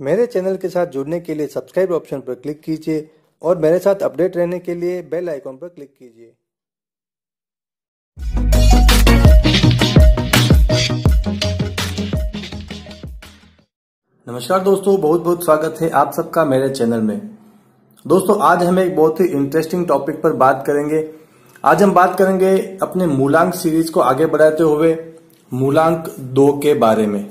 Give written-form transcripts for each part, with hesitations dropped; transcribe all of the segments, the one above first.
मेरे चैनल के साथ जुड़ने के लिए सब्सक्राइब ऑप्शन पर क्लिक कीजिए और मेरे साथ अपडेट रहने के लिए बेल आइकॉन पर क्लिक कीजिए। नमस्कार दोस्तों, बहुत बहुत स्वागत है आप सबका मेरे चैनल में। दोस्तों, आज हम एक बहुत ही इंटरेस्टिंग टॉपिक पर बात करेंगे। आज हम बात करेंगे अपने मूलांक सीरीज को आगे बढ़ाते हुए मूलांक 2 के बारे में।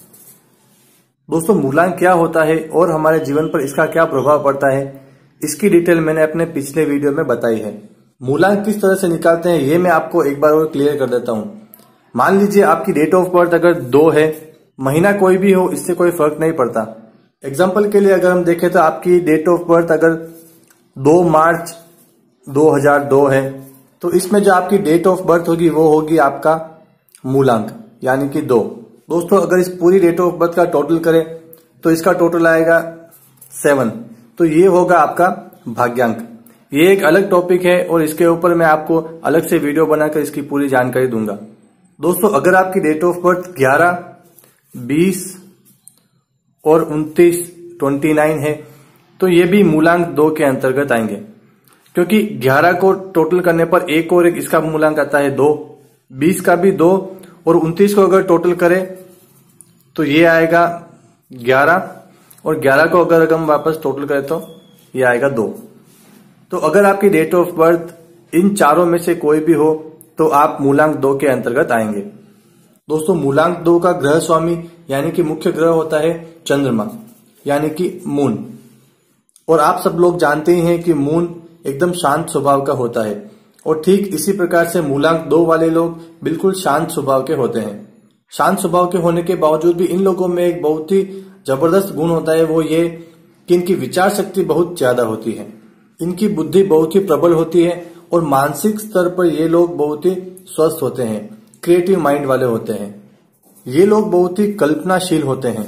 दोस्तों, मूलांक क्या होता है और हमारे जीवन पर इसका क्या प्रभाव पड़ता है, इसकी डिटेल मैंने अपने पिछले वीडियो में बताई है। मूलांक किस तरह से निकालते हैं ये मैं आपको एक बार और क्लियर कर देता हूं। मान लीजिए आपकी डेट ऑफ बर्थ अगर 2 है, महीना कोई भी हो, इससे कोई फर्क नहीं पड़ता। एग्जाम्पल के लिए अगर हम देखें तो आपकी डेट ऑफ बर्थ अगर 2 मार्च 2002 है, तो इसमें जो आपकी डेट ऑफ बर्थ होगी वो होगी आपका मूलांक, यानी कि 2। दोस्तों, अगर इस पूरी डेट ऑफ बर्थ का टोटल करें तो इसका टोटल आएगा 7, तो ये होगा आपका भाग्यांक। ये एक अलग टॉपिक है और इसके ऊपर मैं आपको अलग से वीडियो बनाकर इसकी पूरी जानकारी दूंगा। दोस्तों, अगर आपकी डेट ऑफ बर्थ 11, 20 और 29 है, तो ये भी मूलांक 2 के अंतर्गत आएंगे, क्योंकि 11 को टोटल करने पर एक और एक इसका मूलांक आता है 2, 20 का भी 2 और 29 को अगर टोटल करें तो ये आएगा 11 और 11 को अगर हम वापस टोटल करें तो ये आएगा 2। तो अगर आपकी डेट ऑफ बर्थ इन चारों में से कोई भी हो तो आप मूलांक 2 के अंतर्गत आएंगे। दोस्तों, मूलांक 2 का ग्रह स्वामी यानी कि मुख्य ग्रह होता है चंद्रमा, यानी कि मून। और आप सब लोग जानते ही हैं कि मून एकदम शांत स्वभाव का होता है और ठीक इसी प्रकार से मूलांक 2 वाले लोग बिल्कुल शांत स्वभाव के होते हैं। शांत स्वभाव के होने के बावजूद भी इन लोगों में एक बहुत ही जबरदस्त गुण होता है, वो ये कि इनकी विचार शक्ति बहुत ज्यादा होती है, इनकी बुद्धि बहुत ही प्रबल होती है और मानसिक स्तर पर ये लोग बहुत ही स्वस्थ होते हैं, क्रिएटिव माइंड वाले होते हैं। ये लोग बहुत ही कल्पनाशील होते हैं,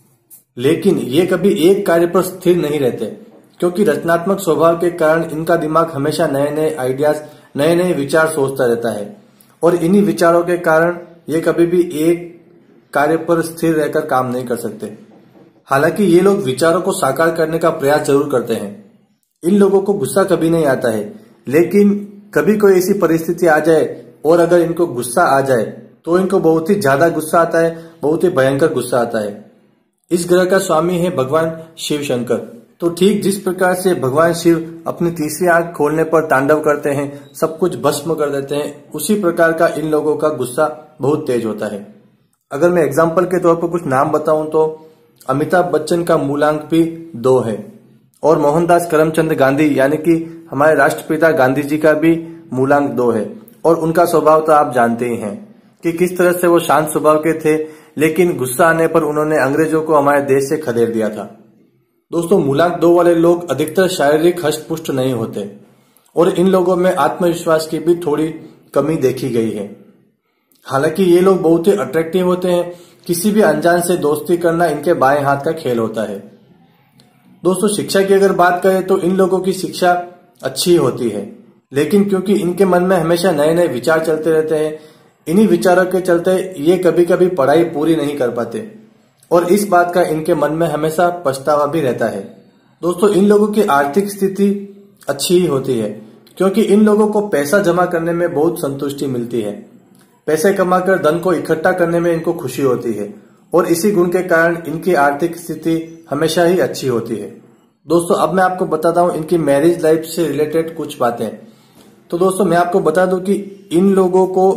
लेकिन ये कभी एक कार्य पर स्थिर नहीं रहते, क्योंकि रचनात्मक स्वभाव के कारण इनका दिमाग हमेशा नए नए आइडियाज, नए नए विचार सोचता रहता है और इन्हीं विचारों के कारण ये कभी भी एक कार्य पर स्थिर रहकर काम नहीं कर सकते। हालांकि ये लोग विचारों को साकार करने का प्रयास जरूर करते हैं। इन लोगों को गुस्सा कभी नहीं आता है, लेकिन कभी कोई ऐसी परिस्थिति आ जाए और अगर इनको गुस्सा आ जाए तो इनको बहुत ही ज्यादा गुस्सा आता है, बहुत ही भयंकर गुस्सा आता है। इस ग्रह का स्वामी है भगवान शिव शंकर। तो ठीक जिस प्रकार से भगवान शिव अपनी तीसरी आंख खोलने पर तांडव करते हैं, सब कुछ भस्म कर देते हैं, उसी प्रकार का इन लोगों का गुस्सा बहुत तेज होता है। अगर मैं एग्जाम्पल के तौर पर कुछ नाम बताऊं तो अमिताभ बच्चन का मूलांक भी 2 है और मोहनदास करमचंद गांधी यानी कि हमारे राष्ट्रपिता गांधी जी का भी मूलांक 2 है। और उनका स्वभाव तो आप जानते ही हैं कि किस तरह से वो शांत स्वभाव के थे, लेकिन गुस्सा आने पर उन्होंने अंग्रेजों को हमारे देश से खदेड़ दिया था। दोस्तों, मूलांक 2 वाले लोग अधिकतर शारीरिक हष्ट-पुष्ट नहीं होते और इन लोगों में आत्मविश्वास की भी थोड़ी कमी देखी गई है। हालांकि ये लोग बहुत ही अट्रैक्टिव होते हैं, किसी भी अनजान से दोस्ती करना इनके बाएं हाथ का खेल होता है। दोस्तों, शिक्षा की अगर बात करें तो इन लोगों की शिक्षा अच्छी होती है, लेकिन क्योंकि इनके मन में हमेशा नए नए विचार चलते रहते हैं, इन्हीं विचारों के चलते ये कभी कभी पढ़ाई पूरी नहीं कर पाते और इस बात का इनके मन में हमेशा पछतावा भी रहता है। दोस्तों, इन लोगों की आर्थिक स्थिति अच्छी ही होती है, क्योंकि इन लोगों को पैसा जमा करने में बहुत संतुष्टि मिलती है। पैसे कमाकर धन को इकट्ठा करने में इनको खुशी होती है और इसी गुण के कारण इनकी आर्थिक स्थिति हमेशा ही अच्छी होती है। दोस्तों, अब मैं आपको बताता हूं इनकी मैरिज लाइफ से रिलेटेड कुछ बातें। तो दोस्तों, मैं आपको बता दूं कि इन लोगों को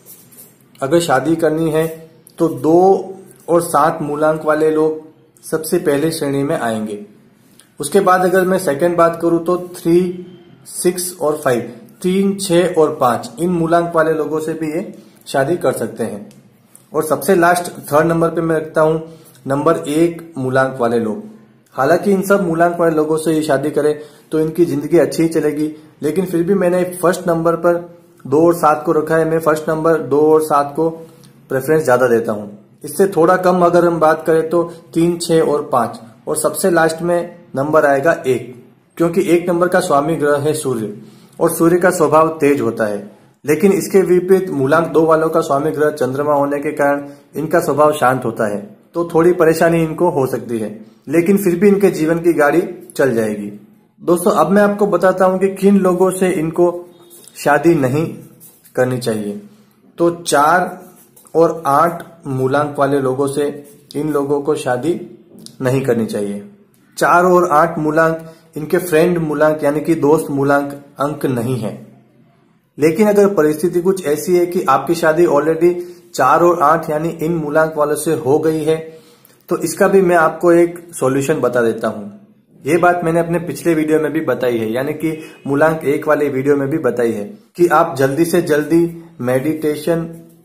अगर शादी करनी है तो 2 और 7 मूलांक वाले लोग सबसे पहले श्रेणी में आएंगे। उसके बाद अगर मैं सेकंड बात करूं तो 3, 6 और 5, 3, 6 और 5 इन मूलांक वाले लोगों से भी ये शादी कर सकते हैं। और सबसे लास्ट 3rd नंबर पे मैं रखता हूं नंबर 1 मूलांक वाले लोग। हालांकि इन सब मूलांक वाले लोगों से ये शादी करें तो इनकी जिंदगी अच्छी ही चलेगी, लेकिन फिर भी मैंने फर्स्ट नंबर पर 2 और 7 को रखा है। मैं फर्स्ट नंबर 2 और 7 को प्रेफरेंस ज्यादा देता हूं। इससे थोड़ा कम अगर हम बात करें तो 3, 6 और 5 और सबसे लास्ट में नंबर आएगा 1, क्योंकि 1 नंबर का स्वामी ग्रह है सूर्य और सूर्य का स्वभाव तेज होता है। लेकिन इसके विपरीत मूलांक 2 वालों का स्वामी ग्रह चंद्रमा होने के कारण इनका स्वभाव शांत होता है तो थोड़ी परेशानी इनको हो सकती है, लेकिन फिर भी इनके जीवन की गाड़ी चल जाएगी। दोस्तों अब मैं आपको बताता हूं कि किन लोगों से इनको शादी नहीं करनी चाहिए। तो 4 और 8 मूलांक वाले लोगों से इन लोगों को शादी नहीं करनी चाहिए। 4 और 8 मूलांक इनके फ्रेंड मूलांक यानी कि दोस्त मूलांक अंक नहीं है। लेकिन अगर परिस्थिति कुछ ऐसी है कि आपकी शादी ऑलरेडी 4 और 8 यानी इन मूलांक वालों से हो गई है, तो इसका भी मैं आपको एक सॉल्यूशन बता देता हूं। ये बात मैंने अपने पिछले वीडियो में भी बताई है, यानी कि मूलांक 1 वाले वीडियो में भी बताई है कि आप जल्दी से जल्दी मेडिटेशन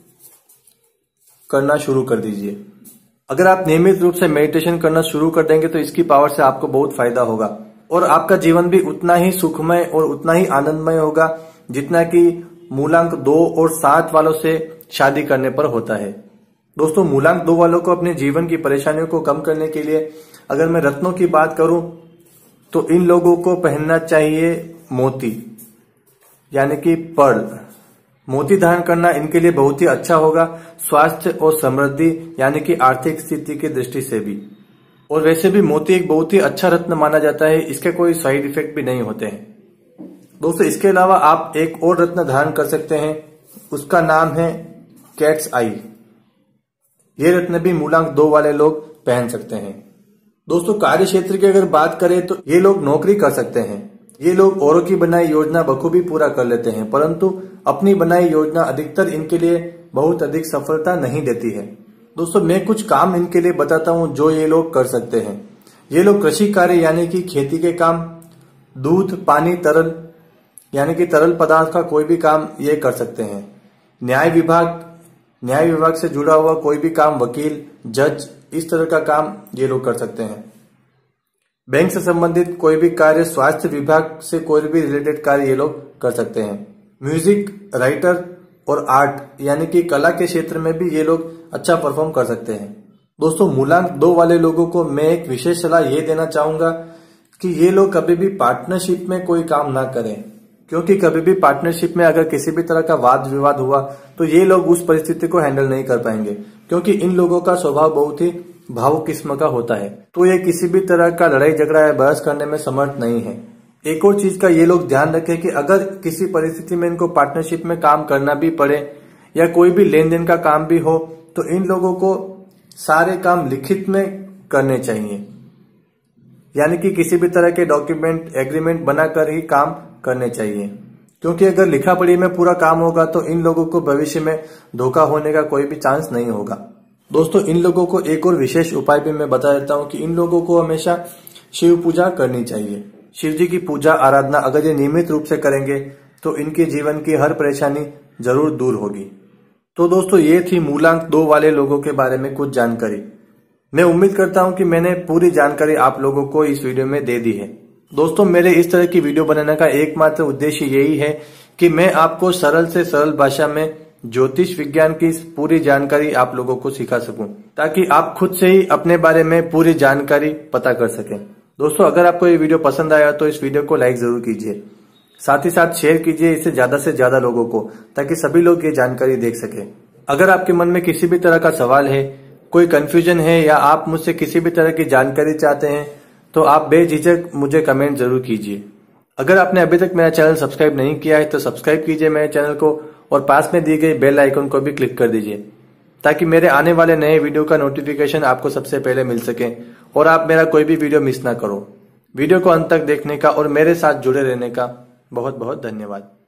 करना शुरू कर दीजिए। अगर आप नियमित रूप से मेडिटेशन करना शुरू कर देंगे तो इसकी पावर से आपको बहुत फायदा होगा और आपका जीवन भी उतना ही सुखमय और उतना ही आनंदमय होगा जितना कि मूलांक 2 और 7 वालों से शादी करने पर होता है। दोस्तों मूलांक 2 वालों को अपने जीवन की परेशानियों को कम करने के लिए अगर मैं रत्नों की बात करूं तो इन लोगों को पहनना चाहिए मोती यानी कि पर्ल। मोती धारण करना इनके लिए बहुत ही अच्छा होगा स्वास्थ्य और समृद्धि यानी कि आर्थिक स्थिति की दृष्टि से भी। और वैसे भी मोती एक बहुत ही अच्छा रत्न माना जाता है, इसके कोई साइड इफेक्ट भी नहीं होते हैं। दोस्तों इसके अलावा आप एक और रत्न धारण कर सकते हैं, उसका नाम है कैट्स आई। ये रत्न भी मूलांक 2 वाले लोग पहन सकते हैं। दोस्तों कार्य क्षेत्र की अगर बात करें तो ये लोग नौकरी कर सकते हैं। ये लोग औरों की बनाई योजना बखूबी पूरा कर लेते हैं, परंतु अपनी बनाई योजना अधिकतर इनके लिए बहुत अधिक सफलता नहीं देती है। दोस्तों मैं कुछ काम इनके लिए बताता हूं जो ये लोग कर सकते हैं। ये लोग कृषि कार्य यानी कि खेती के काम, दूध पानी तरल यानी कि तरल पदार्थ का कोई भी काम ये कर सकते हैं। न्याय विभाग से जुड़ा हुआ कोई भी काम, वकील जज इस तरह का काम ये लोग कर सकते हैं। बैंक से संबंधित कोई भी कार्य, स्वास्थ्य विभाग से कोई भी रिलेटेड कार्य ये लोग कर सकते हैं। म्यूजिक राइटर और आर्ट यानी कि कला के क्षेत्र में भी ये लोग अच्छा परफॉर्म कर सकते हैं। दोस्तों मूलांक 2 वाले लोगों को मैं एक विशेष सलाह ये देना चाहूंगा कि ये लोग कभी भी पार्टनरशिप में कोई काम ना करें, क्योंकि कभी भी पार्टनरशिप में अगर किसी भी तरह का वाद विवाद हुआ तो ये लोग उस परिस्थिति को हैंडल नहीं कर पाएंगे, क्योंकि इन लोगों का स्वभाव बहुत ही भावुक किस्म का होता है। तो ये किसी भी तरह का लड़ाई झगड़ा या बहस करने में समर्थ नहीं है। एक और चीज का ये लोग ध्यान रखें कि अगर किसी परिस्थिति में इनको पार्टनरशिप में काम करना भी पड़े या कोई भी लेन देन का काम भी हो तो इन लोगों को सारे काम लिखित में करने चाहिए, यानी कि किसी भी तरह के डॉक्यूमेंट एग्रीमेंट बनाकर ही काम करने चाहिए, क्योंकि अगर लिखा पढ़ी में पूरा काम होगा तो इन लोगों को भविष्य में धोखा होने का कोई भी चांस नहीं होगा। दोस्तों इन लोगों को एक और विशेष उपाय भी मैं बता देता हूं कि इन लोगों को हमेशा शिव पूजा करनी चाहिए। शिव जी की पूजा आराधना अगर ये नियमित रूप से करेंगे तो इनके जीवन की हर परेशानी जरूर दूर होगी। तो दोस्तों ये थी मूलांक 2 वाले लोगों के बारे में कुछ जानकारी। मैं उम्मीद करता हूं कि मैंने पूरी जानकारी आप लोगों को इस वीडियो में दे दी है। दोस्तों मेरे इस तरह की वीडियो बनाने का एकमात्र उद्देश्य यही है कि मैं आपको सरल से सरल भाषा में ज्योतिष विज्ञान की पूरी जानकारी आप लोगों को सिखा सकूं, ताकि आप खुद से ही अपने बारे में पूरी जानकारी पता कर सकें। दोस्तों अगर आपको ये वीडियो पसंद आया तो इस वीडियो को लाइक जरूर कीजिए, साथ ही साथ शेयर कीजिए इसे ज्यादा से ज्यादा लोगों को, ताकि सभी लोग ये जानकारी देख सके। अगर आपके मन में किसी भी तरह का सवाल है, कोई कंफ्यूजन है या आप मुझसे किसी भी तरह की जानकारी चाहते हैं तो आप बेझिझक मुझे कमेंट जरूर कीजिए। अगर आपने अभी तक मेरा चैनल सब्सक्राइब नहीं किया है तो सब्सक्राइब कीजिए मेरे चैनल को और पास में दी गई बेल आइकन को भी क्लिक कर दीजिए, ताकि मेरे आने वाले नए वीडियो का नोटिफिकेशन आपको सबसे पहले मिल सके और आप मेरा कोई भी वीडियो मिस ना करो। वीडियो को अंत तक देखने का और मेरे साथ जुड़े रहने का बहुत बहुत धन्यवाद।